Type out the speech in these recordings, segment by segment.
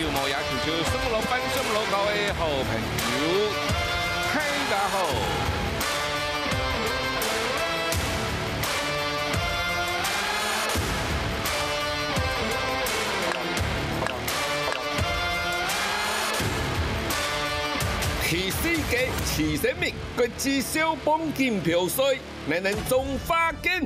幕也请求生活班、生活高的好朋友，大家好。 第四届慈生命国际小帮金票赛，人人中花金。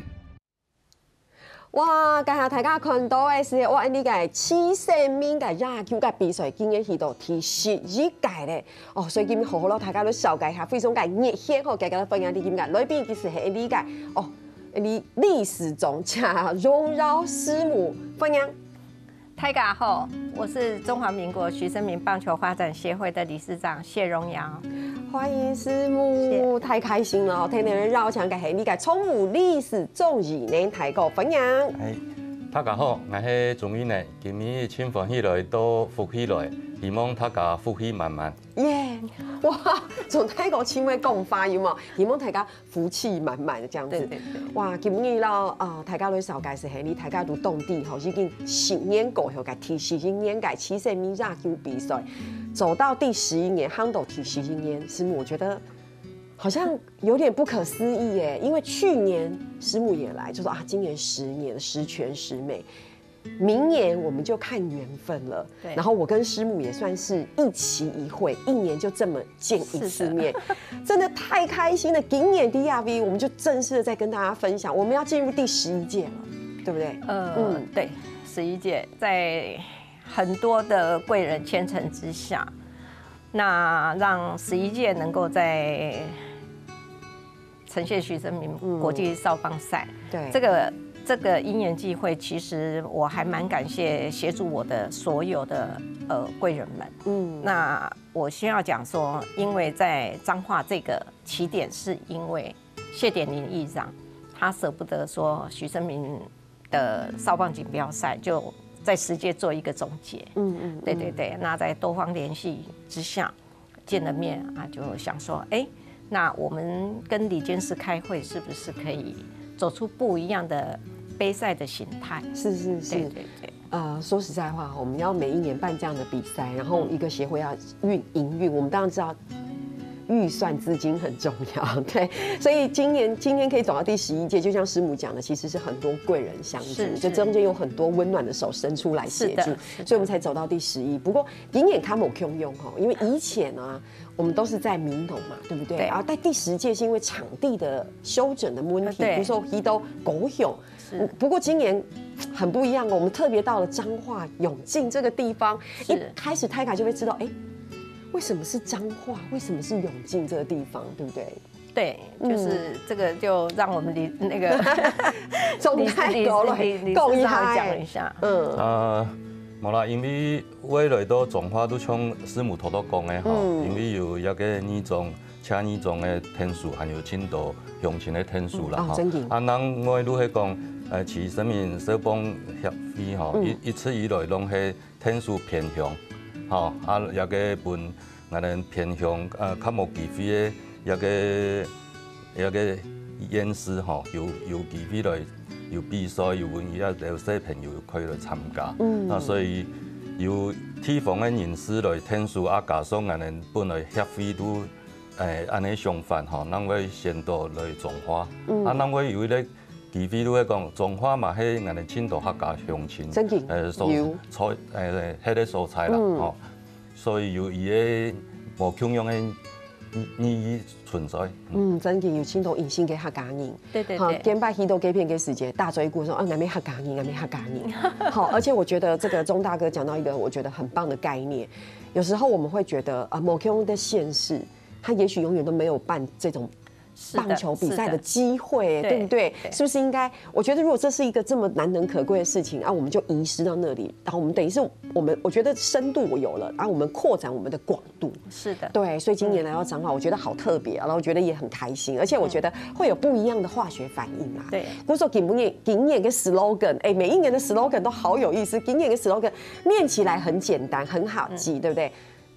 哇！今日大家看到的是，哇！呢个慈生命嘅野球嘅比赛，今日去到第11届咧。哦，所以今日好好咯，大家都了解下，非常嘅熱血吼，大家分享啲點解？來賓其實係呢個哦，你歷史中加榮耀師母分享。 大家好，我是中华民国徐生明棒球发展协会的理事长谢荣瑶， 欢迎师母，太开心了！聽你哋繞場嘅係呢個充滿歷史眾議年大個分享。 大家好，我是鍾美妮，今日親歡喜來到福喜來，希望大家福氣滿滿。 耶！哇，從睇個前面講法有冇？希望大家福氣滿滿的這樣子。 對。 哇，今日啦大家都了解是係你，大家都當地吼已經10年過後嘅第11年嘅慈生命野球比賽，走到第11年，夯到第11年，師母我覺得。 好像有點不可思議耶，因為去年師母也來，就說今年10年十全十美，明年我們就看緣分了。對。然後我跟師母也算是一期一會，一年就這麼見一次面，真的太開心了。今年 DRV 我們就正式的再跟大家分享，我們要進入第11屆了，對不對？ 對，11屆，在很多的貴人牽成之下。 那讓11屆能夠在呈現徐生明國際少棒賽， 對這個因緣際會，其實我還蠻感謝協助我的所有的貴人們。那我先要講說，因為在彰化這個起點，是因為謝典林議長，他捨不得說徐生明的少棒錦標賽就。 在10屆做一個總結，對，那在多方聯繫之下見了面啊，就想說，那我們跟李監事開會，是不是可以走出不一樣的杯賽的形態？ 是，對。說實在話，我們要每一年辦這樣的比賽，然後一個協會要營運，我們當然知道。 預算資金很重要，對，所以今年可以走到第11屆，就像師母講的，其實是很多貴人相助，就中間有很多溫暖的手伸出來協助，所以我們才走到第11。不過今年他冇空用哈，因為以前啊，我們都是在民農嘛，對不對？然後在第10屆是因為場地的修整的問題，比如說一都狗熊，不過今年很不一樣哦，我們特別到了彰化永靖這個地方，一開始泰卡就會知道，為什麼是彰化？為什麼是永靖這個地方？對不對？ 對，就是這個，就讓我們那個總太高了，講一下。 冇啦，因為我來到彰化都像師母頭頭講的吼，因為有一個年終、車年終的天數，還有青島鄉親的天數啦吼。人我都係講，慈生命少棒協會吼，一直以來攏係天數偏向。 吼，也個本我哋偏向較無機會嘅一個演示吼，有機會來有比賽，有揾一有小朋友可以來參加。所以有地方嘅人士來天數加上我哋本來協會都安尼相反吼，咱會先到來彰化，咱會有咧。 機會都係講，彰化嘛係我哋青島客家鄉親，蔬菜迄個蔬菜啦，吼，所以有伊個無共樣嘅意義存在。 真嘅有青島引進嘅客家人， 對。 好，見拜去到這片嘅時節，大追顧說，俺們客家人，俺們客家人。好，而且我覺得這個鍾大哥講到一個我覺得很棒的概念，有時候我們會覺得某共的縣市，他也許永遠都沒有辦這種。 棒球比賽的機會，對不對？是不是應該？我覺得如果這是一個這麼難能可貴的事情，啊，我們就遺失到那裡，然後我們等於是我覺得深度我有了，然後我們擴展我們的廣度。是的，對，所以今年來到彰化，我覺得好特別，然後我覺得也很開心，而且我覺得會有不一樣的化學反應啊。對，不是說今年嘅 slogan， 每一年的 slogan 都好有意思，今年嘅 slogan 念起來很簡單，很好記，對不對？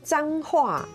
彰化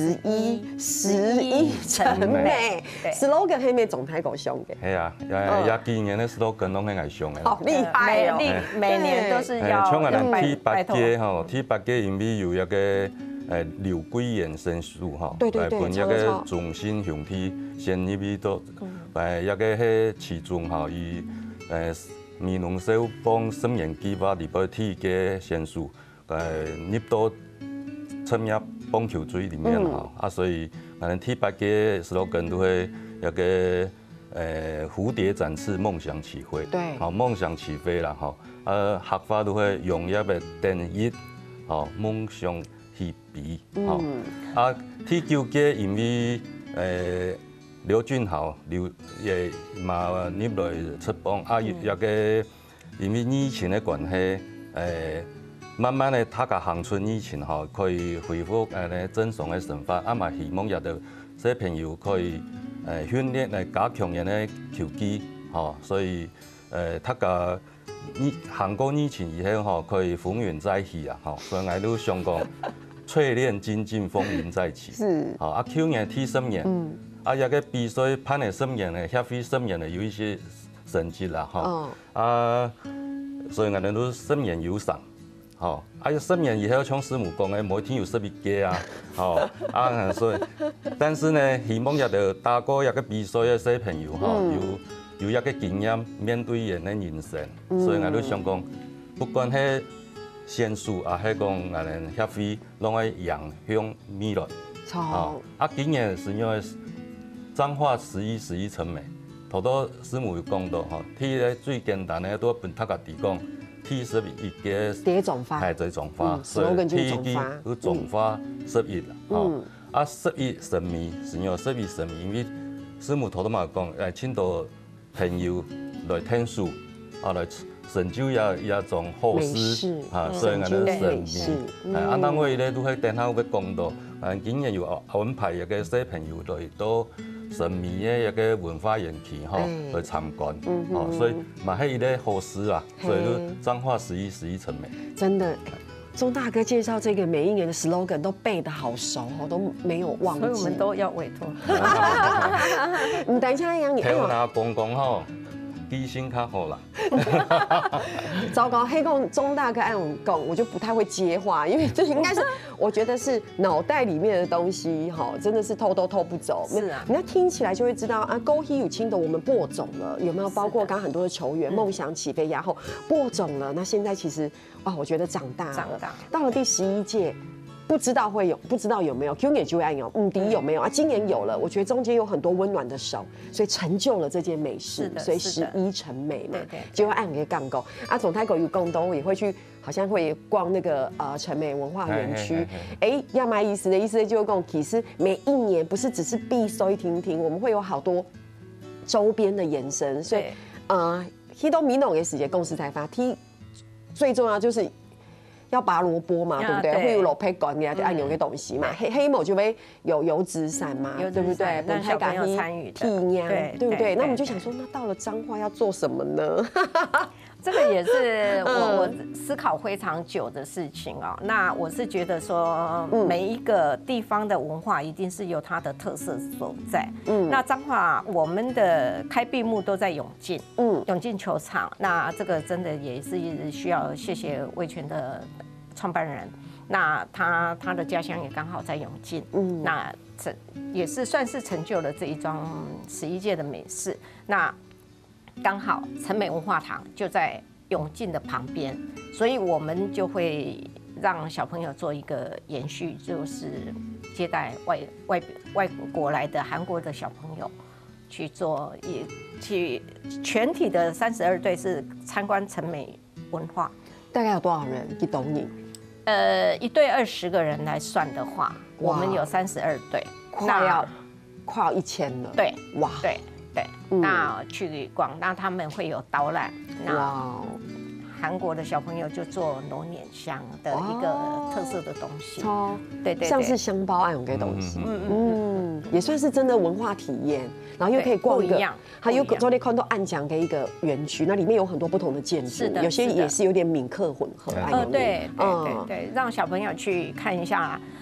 11成美 slogan 係咪總體個上嘅？ 係啊，也今年的 slogan 攏係愛上嘅。 好厲害哦！ 每年都是要像我哋拜 T8吼，T8因為有一個劉桂元先生吼， 對， 本一個中心向天先入去到，一個喺其中吼，伊美濃小幫10年計劃裡邊提嘅先數，入到參加棒球隊裡面吼，所以我哋T8嘅 slogan 都係一個蝴蝶展翅，夢想起飛， 對， 好夢想起飛啦，吼，客家都係用一個定義，吼夢想起飛，吼，T9嘅因為劉俊豪也嘛入來出棒，一個因為疫情的關係，慢慢的他個鄉村以前吼可以恢復正常的生活，嘛希望也到小朋友可以訓練加強人的球技，吼，所以他個韓國疫情以後吼可以風雲再起啊，吼，所以我都想講淬煉精進，風雲再起， 是， 好去年T10年，一個比賽攀的10年的，10年的有一些成績啦，哈，所以我哋都10年有上。吼，10年以後，像師母講嘅，每天有11個啊，吼，所以，但是呢，希望也就打過一個比賽嘅小朋友，吼，有一個經驗面對人嘅人生，所以我都想講，不管係選手啊，係講我哋協會，攏係迎向未來。 錯。 今年是因為彰化11成美，頭多師母有講到，吼，睇咧最簡單嘅都本他家己講。T11嘅蝶種花， 係種花，所以 T 個種花11啦，哦，11神秘，是因為11神秘，因為師母頭都嘛講，請到朋友來聽書，來成就一種好事，所以我哋神秘，當我咧都喺電頭嘅講到，今年有安排一個小朋友來到神秘嘅一個文化園區，吼，去參觀，哦，所以嘛係一個好事啊，所以都彰化11成美。 真的，鍾大哥介紹這個每一年的 slogan 都背得好熟，我都沒有忘記。 所以我們都要委託。 唔等一下楊你， 聽我阿公講吼，記性較好啦。 糟糕，黑共鍾大哥按我講，我就不太會接話，因為這應該是我覺得是腦袋裡面的東西，哈，真的是偷都偷不走。 是啊， 你要聽起來就會知道啊，勾希有青的我們播種了，有沒有？包括剛剛很多的球員夢想起飛，然後播種了，那現在其實啊，我覺得長大了，到了第11屆。不知道會有，不知道有沒有。去年就會有，底有沒有啊？今年有了，我覺得中間有很多溫暖的手，所以成就了這件美事。所以11成美嘛，就會按個槓勾。啊，總太狗有共東也會去，好像會逛那個成美文化園區。哎，要買意思的意思就講，其實每一年不是只是必須聽，我們會有好多周邊的延伸。所以去到米農嘅時間，公司才發 T 最重要就是。要拔蘿蔔嘛，對不對？會有蘿蔔乾嘅，就按有嘅東西嘛。黑某就會有油紙傘嘛，對不對？ 讓小朋友參與的， 對不對？那我們就想說，那到了彰化要做什麼呢？ 這個也是我思考非常久的事情哦。那我是覺得說，每一個地方的文化一定是有它的特色所在。那彰化我們的開閉幕都在永靖，永靖球場。那這個真的也是需要謝謝味全的創辦人。那他的家鄉也剛好在永靖，那這也是算是成就了這一樁11屆的美事。那剛好成美文化堂就在永靖的旁邊，所以我們就會讓小朋友做一個延續，就是接待外國來的韓國的小朋友去做，也去全體的32隊是參觀成美文化。 大概有多少人？去懂你？ 一隊20個人來算的話，我們有32隊， 快要1000了。 對， 哇， 對。对，那去逛，那他們會有導覽。那韓國的小朋友就做糯碾香的一個特色的東西。哦，對， 像是香包那種嘅東西。也算是真的文化體驗，然後又可以逛一個。還有昨天看到暗江嘅一個園區，那裡面有很多不同的建築，有些也是有點閩客混合。 對，讓小朋友去看一下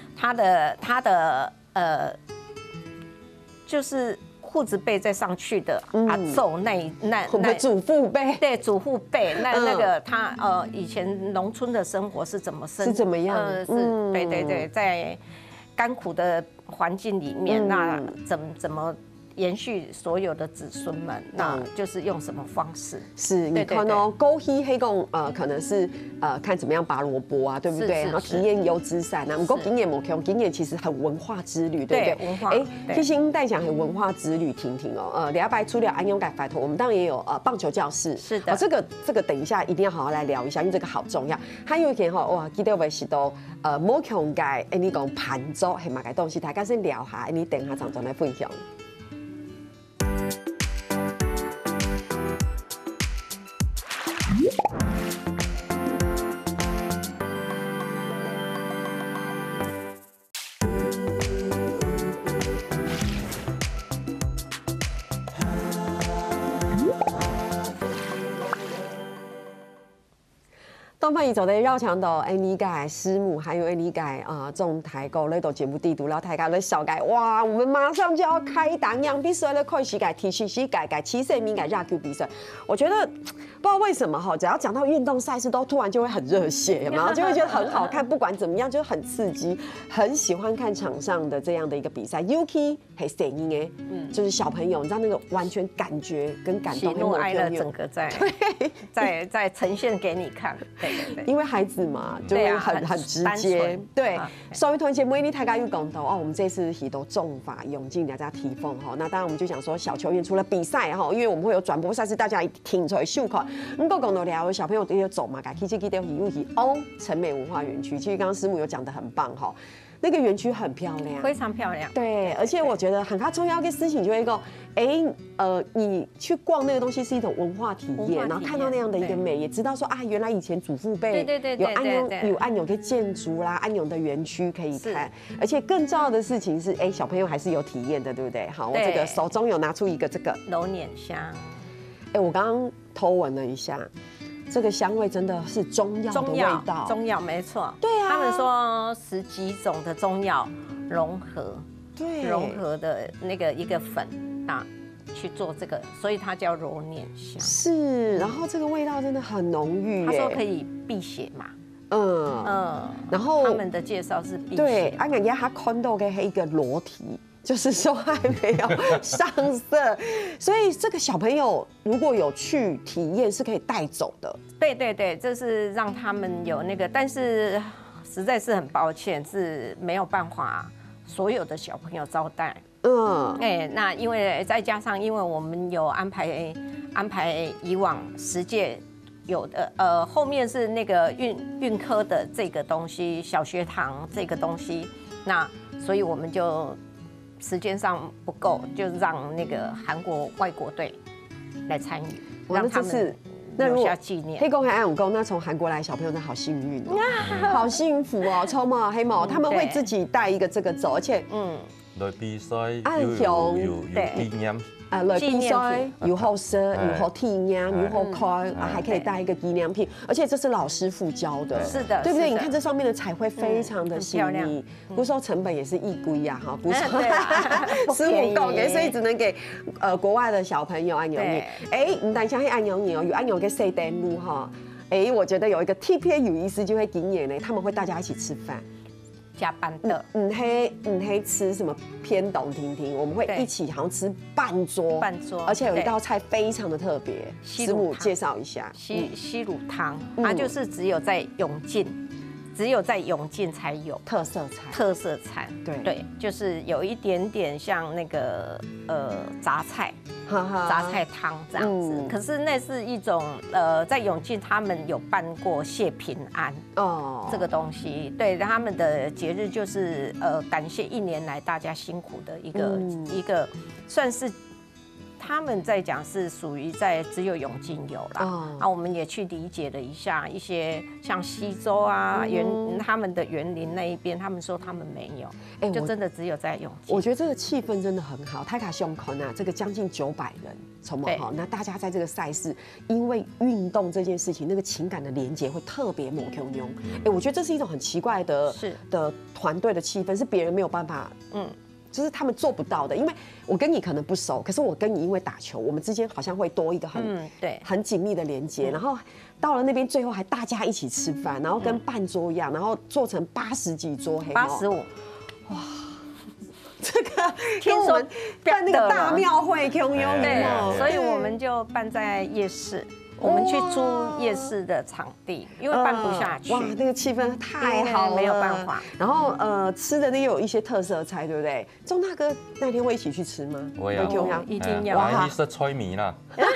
他的就是父子辈再上去的阿祖那我们祖父辈， 对祖父辈那个他以前农村的生活是怎么是怎么样？ 对，在甘苦的环境里面，那怎么延续所有的子孙们，那就是用什么方式？ 是你看哦，枸杞黑贡可能是看怎么样拔萝卜啊，对不对？然后体验油纸伞啊，不过经验某种经验其实很文化之旅，对不对？ 文化。 其实带讲很文化之旅，听哦。礼拜初了安永改拜托，我们当然也有棒球教室， 是的。 这个等一下一定要好好来聊一下，因为这个好重要。还有一点哈，哇，记得为是都某种改，你讲盘桌系嘛个东西，大家先聊下，你等下常常来分享。东方宇宙的绕墙岛，你改师母，还有你改中台购那都节目地图，然后台港的小改，哇，我们马上就要开档样比赛了，快时改、TCC 改、7岁名改、亚 Q 比赛，我觉得不知道为什么哈，只要讲到运动赛事，都突然就会很热血，有没有？就会觉得很好看，不管怎么样，就是很刺激，很喜欢看场上的这样的一个比赛。Yuki 还是声音哎，就是小朋友，你知道那个完全感觉跟感动， 喜怒哀乐整个在呈现给你看。对， 因为孩子嘛，就会很直接。对，所以团节目你大家有讲到哦，我们这次是都重法涌进大家提风哈。那当然我们就讲说小球员除了比赛哈，因为我们会有转播赛事，大家听出来秀看。不过讲到聊小朋友都要走嘛，其实记得成美文化园区，其实刚刚师母有讲得很棒哈。那个园区很漂亮， 非常漂亮。 对，而且我觉得很重要的事情就会讲，你去逛那个东西是一种文化体验，然后看到那样的一个美，也知道说啊，原来以前祖父辈有安永的建筑啦，安永的园区可以看，而且更重要的事情是，小朋友还是有体验的，对不对？好，我这个手中有拿出一个这个揉捻香， 我刚刚偷闻了一下。这个香味真的是中药的味道， 中药没错。 对啊， 他们说10几种的中药融合的那个一个粉啊去做这个，所以它叫揉捻香。 是，然后这个味道真的很浓郁。 他说可以辟邪嘛。 然后他们的介绍是辟邪。 对，感觉他看到的是一个裸体。就是说还没有上色，所以这个小朋友如果有去体验是可以带走的。 对，这是让他们有那个，但是实在是很抱歉，是没有办法所有的小朋友招待。那因为再加上因为我们有安排以往10届有的后面是那个运科的这个东西，小学堂这个东西，那所以我们就。时间上不够，就让那个韩国外国队来参与，让他们留下纪念。 黑公还暗公，那从韩国来小朋友真的好幸运，好幸福哦！超毛黑毛，他们会自己带一个这个走，而且来比赛有纪念。 来比赛有好吃，有好体验，有好看，还可以带一个纪念品，而且这是老师傅教的， 是的， 对不对？你看这上面的彩绘非常的细腻，不说成本也是一贵呀，哈，不说15够给，所以只能给国外的小朋友按钮你，你等一下会按钮你哦，有按钮给谁登录哈？我觉得有一个特别有意思，就会经验呢，他们会大家一起吃饭。 加班的， 黑吃什么偏懂听听，我们会一起好像吃半桌，而且有一道菜非常的特别，师母介绍一下， 西卤汤，它就是只有在永进才有特色菜，对，就是有一点点像那个杂菜汤这样子。可是那是一种在永进他们有办过谢平安这个东西，对他们的节日就是感谢1年来大家辛苦的一个算是他们在讲是属于在只有永靖有啦，我们也去理解了一下一些像西周啊他们的园林那一边，他们说他们没有，就真的只有在永靖。 我觉得这个气氛真的很好，泰卡胸口呢，这个将近900人，从好，那大家在这个赛事，因为运动这件事情，那个情感的连结会特别抹 Q 妞。我觉得这是一种很奇怪的团队的气氛，是别人没有办法，就是他们做不到的。因为我跟你可能不熟，可是我跟你因为打球，我们之间好像会多一个很紧密的连接，然后到了那边最后还大家一起吃饭，然后跟办桌一样，然后做成80几桌 85， 哇！这个跟我们办那个大庙会 Q 妞对，所以我们就办在夜市。我们去租夜市的场地，因为办不下去。 哇，那个气氛太好了， 没有办法。 然后吃的那有一些特色菜，对不对？钟大哥那天会一起去吃吗？ 会啊， 一定要。 哇，你是吹米啦。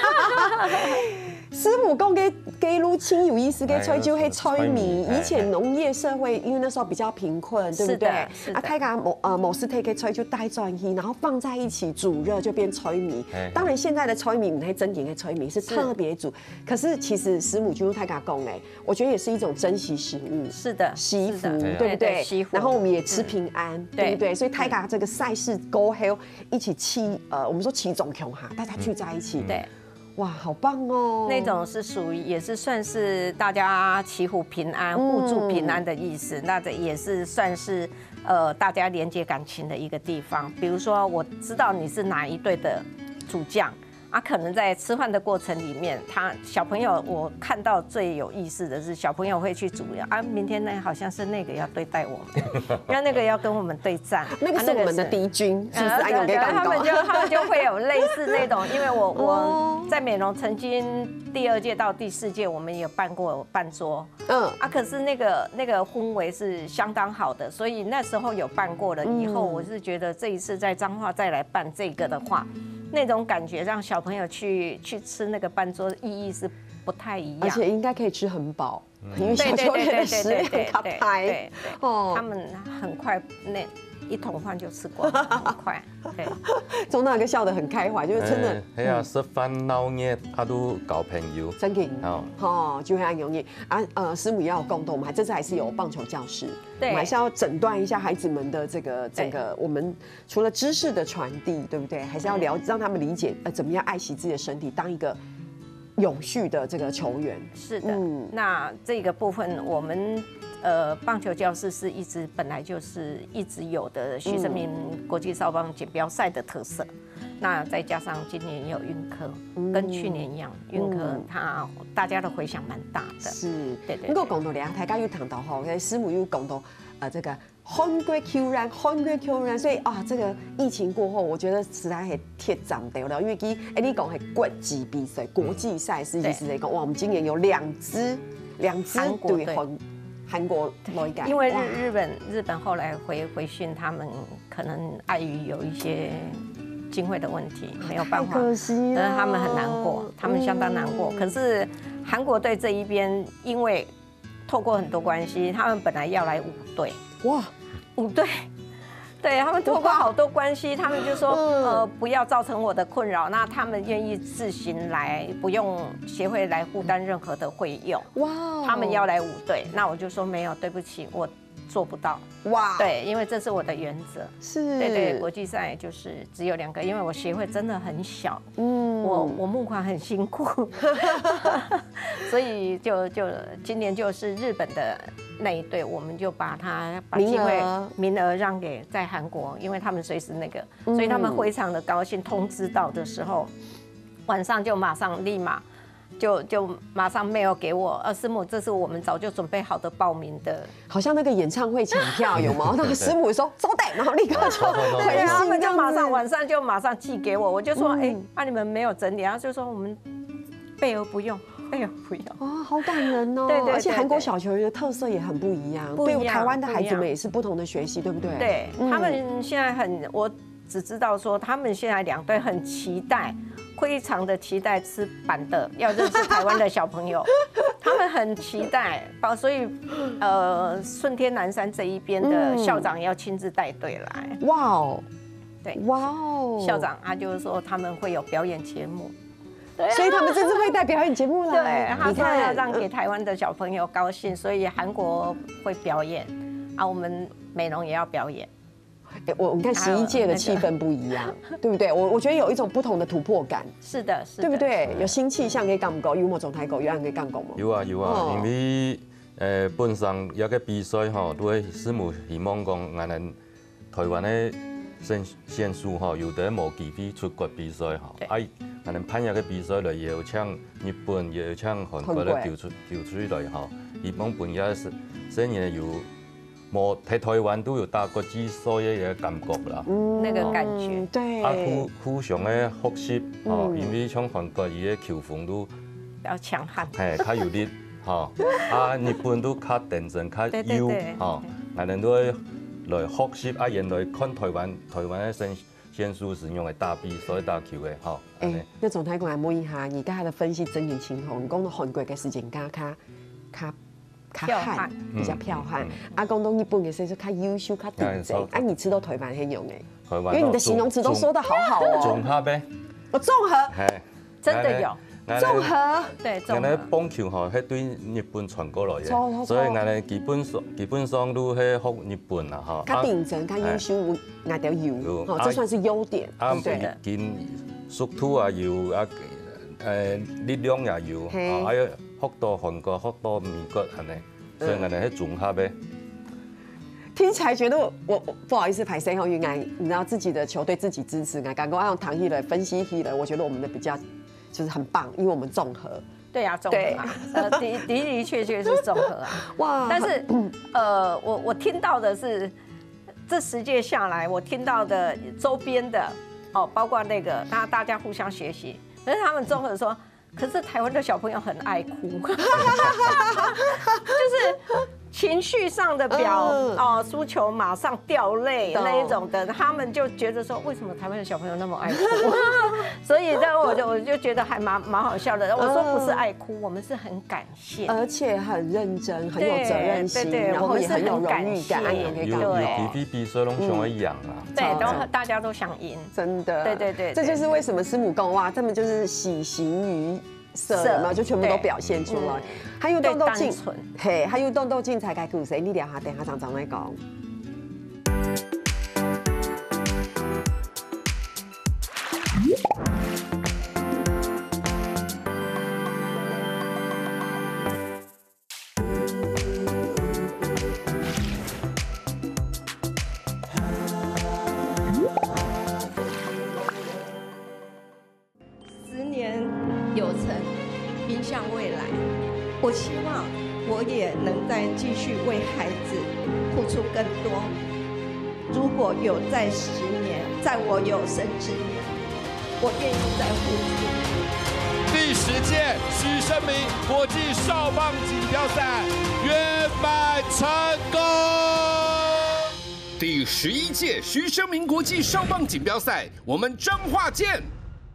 师母讲给路亲有意思，给吹就会吹米。以前农业社会，因为那时候比较贫困，对不对？啊，太家某时给吹就带转去，然后放在一起煮热就变吹米。当然现在的吹米不是真正的吹米，是特别煮。可是其实师母就太家讲我觉得也是一种珍惜食物。 是的， 惜福，对不对？然后我们也吃平安，对不对？所以太家这个赛事勾黑一起我们说齐总穷哈，大家聚在一起， 对。 哇，好棒哦！ 那种是属于也是算是大家祈福平安、互助平安的意思。那这也是算是大家连接感情的一个地方。比如说，我知道你是哪一队的主将。可能在吃饭的过程里面，小朋友我看到最有意思的是，小朋友会去组明天呢好像是那个要对待我们，因为那个要跟我们对战， 那个是我们的敌军，是不是？ 他们就会有类似那种，因为我在美容曾经第2届到第4届，我们有办过办桌，可是那个氛围是相当好的，所以那时候有办过了以后，我是觉得这一次在彰化再来办这个的话。那种感觉让小朋友去吃那个办桌意义是不太一样， 而且应该可以吃很饱，因为小球员的食量他拍， 他们很快那1桶饭就吃光，很快。对， 钟大哥笑得很开怀，就是真的。 哎呀，吃饭闹热，都交朋友。 真嘅，就会很容易师母也要有共同，我们这次还是有棒球教室，我们还是要诊断一下孩子们的这个我们除了知识的传递，对不对？还是要让他们理解怎么样爱惜自己的身体，当一个永续的这个球员。 是的，那这个部分我们。棒球教室是本来就是一直有的徐胜明国际少棒锦标赛的特色，那再加上今年也有运科，跟去年一样，运科大家的回响蛮大的。是，对。 不过讲到俩，大家有谈到吼，师母又讲到这个韩国 Q 然，所以这个疫情过后，我觉得实在是铁涨掉了，因为你讲是国际比赛、国际赛事，意思来讲，哇，我们今年有两支对韩国来改， 因为日本后来回训，他们可能碍于有一些经费的问题，没有办法， 可惜了， 他们很难过，他们相当难过。可是韩国队这一边，因为透过很多关系，他们本来要来5队，哇，5队。对他们透过好多关系，他们就说不要造成我的困扰，那他们愿意自行来，不用协会来负担任何的费用。哇，他们要来5队，那我就说没有，对不起，我做不到。哇，对，因为这是我的原则。 是， 对，国际赛就是只有2个，因为我协会真的很小，我募款很辛苦，所以就今年就是日本的那一队，我们就把机会名额让给在韩国，因为他们随时那个，所以他们非常的高兴。通知到的时候，晚上就立马就马上 mail 给我，师母，这是我们早就准备好的报名的， 好像那个演唱会抢票有吗？那个师母说走的，然后立刻就对，他们就晚上就马上寄给我，我就说你们没有整理，然后就说我们备而不用。 好感人哦！对，而且韩国小球员的特色也很不一样，对台湾的孩子们也是不同的学习，对不对？ 对，他们现在我只知道说，他们现在2队很期待，非常的期待吃板的，要认识台湾的小朋友，他们很期待，所以顺天南山这一边的校长要亲自带队来。哇哦！ 对， 哇哦， 校长他就是说他们会有表演节目。 所以他们这次会带表演节目来。 对，他说要让给台湾的小朋友高兴，所以韩国会表演啊，我们美容也要表演。 我们看11届的气氛不一样，对不对？我觉得有一种不同的突破感。 是的，是的， 对不对？有新气象可以講唔講？有冇總台講？有人可以講嗎？ 有啊有啊，因為本上有個比賽吼，都係師母希望講，我哋台灣嘅選手吼，有得冇機會出國比賽吼，我哋攀一個比賽嚟邀請日本，邀請韓國咧叫出嚟吼，希望本也是雖然有冇喺台灣都有打國際賽嘅感覺啦， 那個感覺， 對， 互相嘅學習吼，因為像韓國伊嘅球風都比較強悍， 較有力。吼，日本都較認真、較優，吼，我哋都來學習，原來看台灣嘅選手是用嚟打比賽、打球嘅，吼。 那總台講來摸一下，而家的分析真係清楚，講到韓國嘅時間較悍，比較剽悍。講到日本嘅選手較優秀、較頂真。你知道台灣很用誒，因為你的形容詞都說得好好哦。 綜合唄， 我綜合， 真的有。綜合，對， 我哋棒球吼，係對日本傳過來嘅，所以我哋基本上都係學日本啦，吼。較認真、較優秀，我哋有，吼，這算是優點，對的。見速度也有，力量也有，還有學到韓國、學到美國安尼，所以我哋係綜合嘅。 聽起來覺得我不好意思，排誰好，因為你知道自己的球隊自己支持，我剛剛用唐毅來分析起來，我覺得我們的比較。就是很棒，因為我們綜合。 對啊，綜合啊，的確是綜合啊。哇！但是我聽到的是，這10屆下來，我聽到的周邊的哦，包括那個，大家互相學習，但是他們綜合說，可是台灣的小朋友很愛哭，就是情緒上的輸球馬上掉淚那一種的，他們就覺得說，為什麼台灣的小朋友那麼愛哭？所以呢，我就覺得還蠻好笑的。我說不是愛哭，我們是很感謝， 而且很認真，很有責任心，然後也很有榮譽感。 有比賽攏想贏啊！ 對，大家都想贏， 真的。 對， 這就是為什麼師母講哇，他們就是喜形於色嘛，就全部都表現出來。還有動動靜，嘿，還有動動靜才該故事，你聊下，等下長來講。 10年有成，迎向未来。我希望我也能再继续为孩子付出更多。如果有在10年，在我有生之年，我愿意再付出。 第10届徐生明国际少棒锦标赛圆满成功。第11届徐生明国际少棒锦标赛，我们彰化见。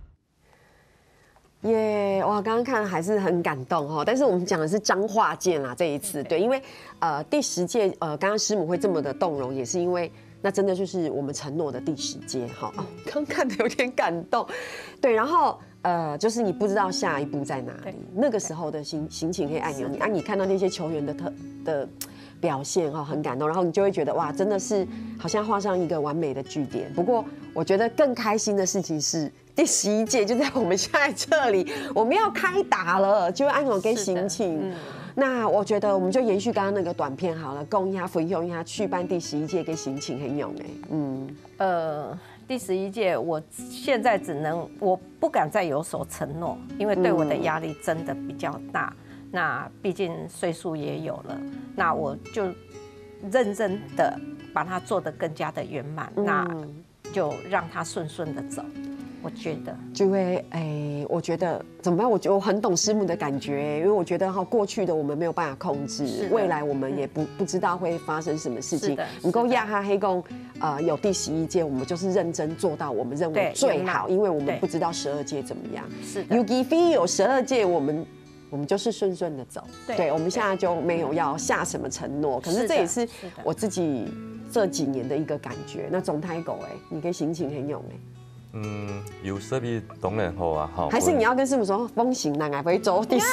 耶！哇，刚刚看还是很感动哈，但是我们讲的是彰化见啦，这一次对，因为第10届刚刚师母会这么的动容，也是因为那真的就是我们承诺的第10届哈。刚看的有点感动，对，然后就是你不知道下一步在哪里，那个时候的心情可以按钮你你看到那些球员的表现哈，很感动，然后你就会觉得哇，真的是好像画上一个完美的句点。不过我觉得更开心的事情是。第11屆就在我们现在这里，我们要开打了，就按我跟心情。那我觉得我们就延续刚刚那个短片好了，供一下分享一下去办第11届跟心情很勇第11届我现在我不敢再有所承诺，因为对我的压力真的比较大。那毕竟岁数也有了，那我就认真的把它做得更加的圆满，那就让它顺顺的走。我觉得就会我觉得怎么办？我很懂师母的感觉，因为我觉得过去的我们没有办法控制，未来我们也不知道会发生什么事情。你够亚哈黑公有第11届，我们就是认真做到我们认为最好，因为我们不知道12届怎么样。 是的， 有机非有12届，我们我们就是顺顺的走。对，我们现在就没有要下什么承诺。可是这也是我自己这几年的一个感觉。那总太狗你的心情很勇有设备当然好啊，好。 还是你要跟师母说，风行人也会做第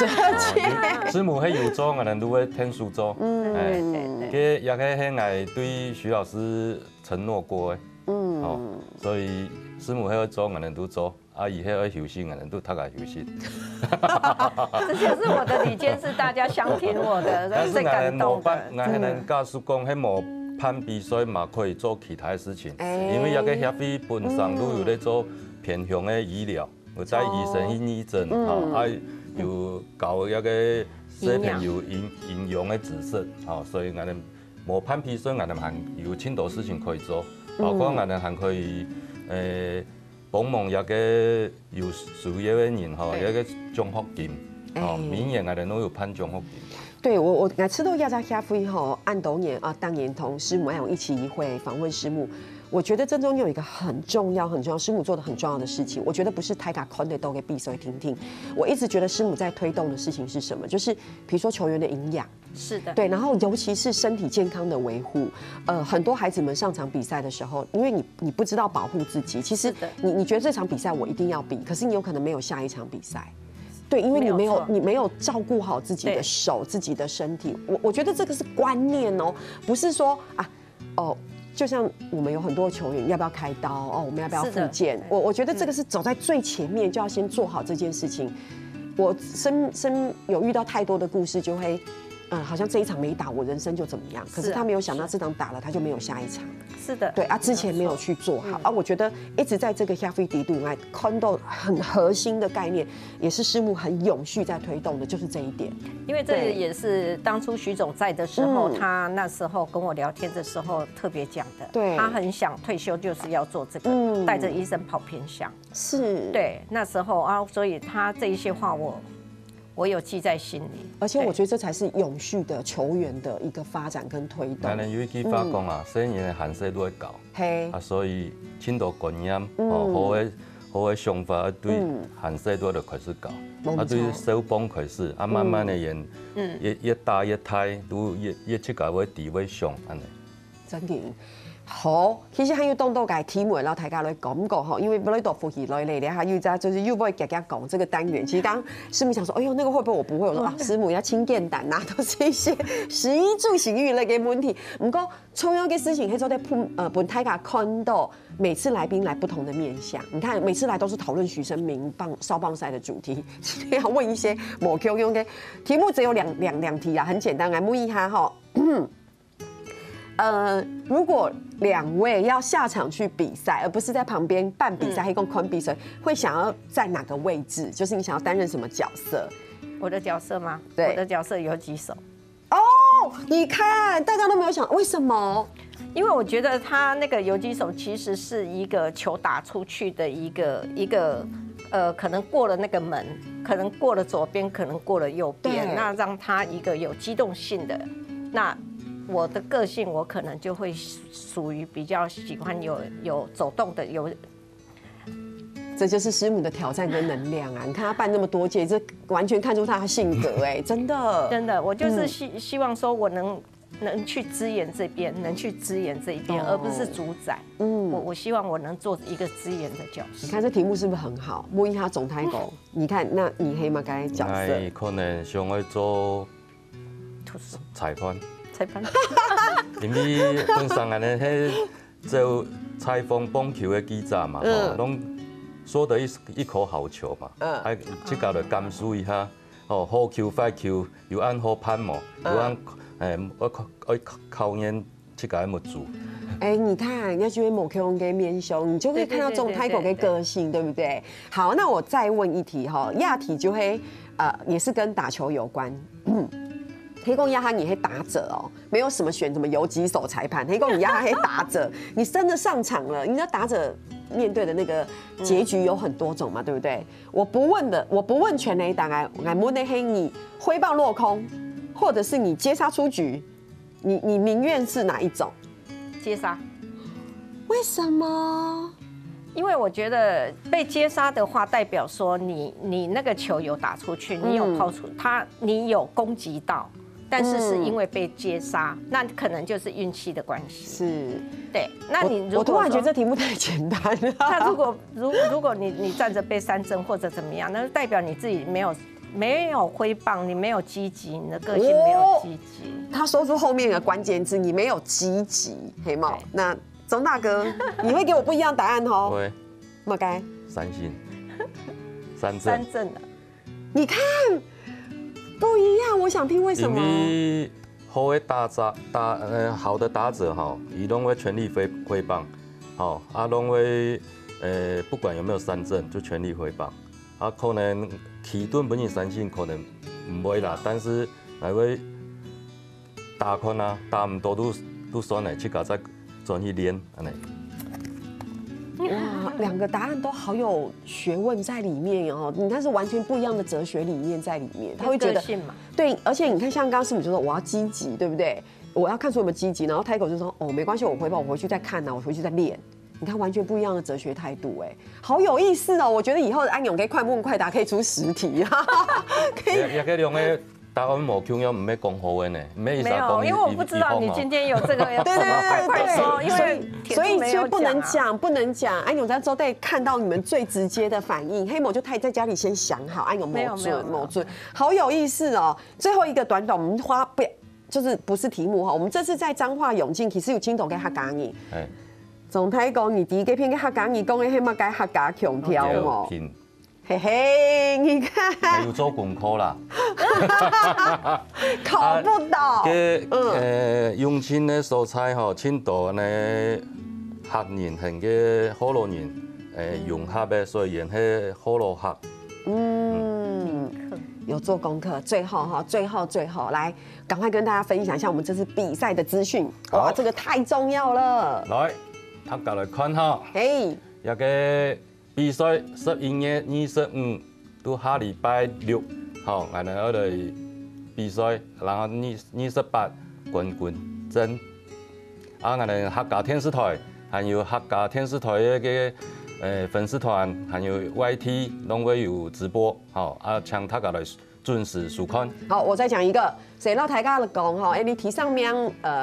12届。 师母迄有做，我们都会天数做。对，也迄爱对徐老师承诺过的。所以师母迄个做，我们都做。阿姨迄个休息，我们都他个休息。 这就是我的理念，是大家相挺我的， 但是最感动的。 俺迄能告诉讲，迄无攀比赛嘛，可以做其他的事情。因为那个协会本身都有在做偏向的医疗，有在医生医诊，有搞那个小朋友营养的知识，所以俺们无攀比赛，俺们还有很多事情可以做，包括俺们还可以帮忙那个有需要的人那个奖学金，每年俺们都有颁奖学金。 对我吃到亚扎协会按多年当年同师母还有一起一会访问师母，我觉得这中间有一个很重要、师母做的很重要的事情。我觉得不是台卡坤的都给闭嘴听听。我一直觉得师母在推动的事情是什么？就是比如说球员的营养， 是的， 对，然后尤其是身体健康的维护。很多孩子们上场比赛的时候，因为你不知道保护自己，其实你觉得这场比赛我一定要比，可是你有可能没有下一场比赛。对，因为你没有照顾好自己的手、自己的身体，我觉得这个是观念不是说就像我们有很多球员要不要开刀我们要不要复健？我觉得这个是走在最前面，就要先做好这件事情。我身有遇到太多的故事，就会好像这一场没打，我人生就怎么样？可是他没有想到这场打了，他就没有下一场。 是的， 对之前没有去做好我觉得一直在这个协会底度看到很核心的概念，也是师母很永续在推动的，就是这一点。 因为这也是当初徐总在的时候，他那时候跟我聊天的时候特别讲的。对，他很想退休，就是要做这个，带着医生跑偏乡。是，对，那时候所以他这一些话我有记在心里， 而且我觉得这才是永续的球员的一个发展跟推动。 咱有一句话讲生年的限制都会搞，所以很多观念，好的想法对限制都开始搞，对手帮开始，慢慢的越打越大，都越去搞越地位上，安尼。 真的。好，其實喺要當到嘅題目，然後大家來講過因為本來都復習來嚟咧，還有在就是又不會夾講這個單元。其實剛師母想說，哎呦，那個會不會我不會？我說師母要輕便膽都是一些食衣住行娛樂嘅問題。不過重要嘅事情，喺做在本大家看到每次來賓來不同的面向。你看每次來都是討論許生明少棒賽的主題，今天要問一些冇 Q 用嘅題目，只有兩題很簡單，來問一下如果2位要下场去比赛，而不是在旁边办比赛，黑公坤比赛，会想要在哪个位置？就是你想要担任什么角色？ 我的角色吗？对，我的角色游击手。 你看，大家都没有想，为什么？ 因为我觉得他那个游击手其实是一个球打出去的一个可能过了那个门，可能过了左边，可能过了右边，那让他一个有机动性的那。我的个性，我可能就会属于比较喜欢有走动的这就是师母的挑战跟能量啊！你看他办那么多届，这完全看出他的性格真的。真的， 我就是希望说我能去支援这边，能去支援这一边，而不是主宰。我希望我能做一个支援的角色。 你看这题目是不是很好？摸一下总台狗，你看那你黑马该角色？ 可能想要做裁判。因为本身安尼迄做采访棒球的记者嘛，拢说得一口好球嘛，即个就感受一下，好球坏球又按好判嘛，又按我考验即个么做。 你看人家就会某 Q 给面胸，你就可以看到总台狗的个性，对不对？好，那我再问一题亚题就会也是跟打球有关。黑公压他你会打者没有什么选什么游击手裁判，黑公你压他黑打者，你真的上场了，你知道打者面对的那个结局有很多种嘛，对不对？我不问全垒打，我问的黑你挥棒落空，或者是你接杀出局，你宁愿是哪一种？ 接杀。 为什么？ 因为我觉得被接杀的话，代表说你那个球有打出去，你有抛出你有攻击到，但是是因为被接杀，那可能就是运气的关系。 是， 对。那你如果我突然觉得这题目太简单了。 他如果你站着被三振或者怎么样，那就代表你自己没有挥棒，你没有积极，你的个性没有积极。 他说出后面的关键字，你没有积极，黑猫。那钟大哥，你会给我不一样的答案哦。 会。 么该？ 三振。三振的。 你看不一样，我想听为什么？ 因为好的好的打者哈，伊拢会全力挥棒，好啊，拢会不管有没有三振就全力挥棒，啊，可能起顿本身三振可能唔会啦，但是还会打宽啊，打唔多都酸的，去搞再转去练安尼。 哇，两个答案都好有学问在里面哦！你看是完全不一样的哲学理念在里面，他会觉得对，而且你看像刚刚师母就说我要积极，对不对？我要看出有没有积极，然后Taiko就说哦没关系，我回报我回去再看呐，我回去再练。你看完全不一样的哲学态度，哎，好有意思哦！我觉得以后安永可以快问快答，可以出10题啊，可以。 也可以用个答案无强要唔要讲好的呢？没有，因为我不知道你今天有这个，对，快说，因为所以不能讲。安永在周代看到你们最直接的反应，黑某就他在家里先想好，安永某准，好有意思哦。最后一个短我们就是不是题目哈，我们这次在彰化永靖，其实有青岛跟客家语。总体讲，你第一个篇跟客家语讲的迄么该客家腔调哦。嘿嘿，你看， 有做功课啦， 考不到。 永庆的蔬菜吼，青岛呢客人和个火炉人融合的，所以用迄火炉客。 有做功课。最后来，赶快跟大家分享一下我们这次比赛的资讯。哇，这个太重要了。 来，大家来看哈。嘿，一个。比赛11月25到下禮拜6，好，我哋喺度比賽，然後28冠軍爭。啊，我哋客家電視台，還有客家電視台嘅粉絲團，還有 YT 都會有直播，好，啊，請大家來準時收看。 好，我再講一個，誰老大家嚟講哈，你提上面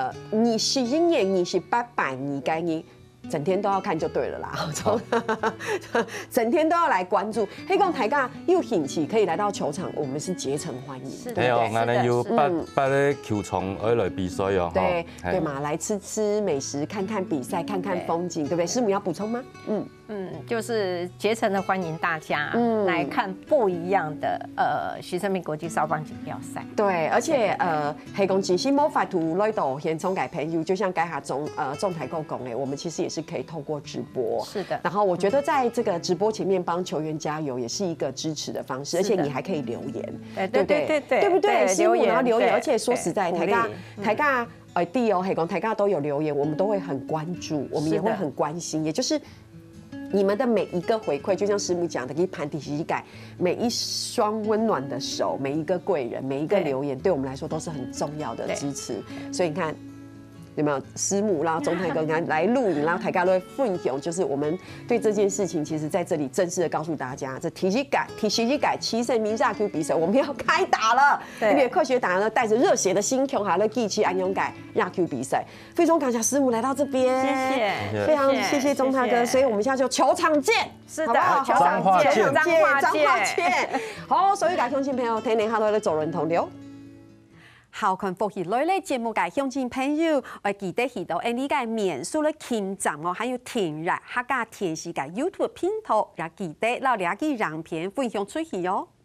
21年28版你該你。整天都要看就对了啦，整天都要来关注。黑共台尬又兴起，可以来到球场，我们是竭诚欢迎。 是的，我哋有8個球場可以來比賽哦。 对嘛，来吃美食，看看比赛，看看風景，對不對？師母要補充嗎？ 就是竭誠的歡迎大家來看不一樣的徐生命國際少棒錦標賽。 對，而且黑共其實冇法度來到現場嘅朋友，就像該下仲台購講嘅，我們其實也是可以透過直播。 是的。 然後我覺得在這個直播前面幫球員加油，也是一個支持的方式，而且你還可以留言，對不對？對不對？師母然後留言，而且說實在，台尬弟哦，黑共台尬都有留言，我們都會很關注，我們也會很關心，也就是。你們的每一個回饋，就像師母講的，可以盤體洗改，每一雙溫暖的手，每一個貴人，每一個留言，對我們來說都是很重要的支持。所以你看，有沒有師母啦、中泰哥來錄影，然後大家都會分享，就是我們對這件事情，其實在這裡正式的告訴大家，這體洗改7勝民亞 Q 比賽，我們要開打了。因為科學達人呢，帶着熱血的心胸，還來記起安永改亞 Q 比賽。非常感謝師母來到這邊，謝謝，非常謝謝中泰哥，所以我們現在就球場見， 是的，球場見， 彰化見。好，所以各位鄉親朋友，聽你下來的做人同流。校群復習類咧節目嘅鄉親朋友，我記得去到呢個免數咧傾站哦，還有填入客家電視嘅 YouTube 頻道，也記得留兩句影片分享出去哦。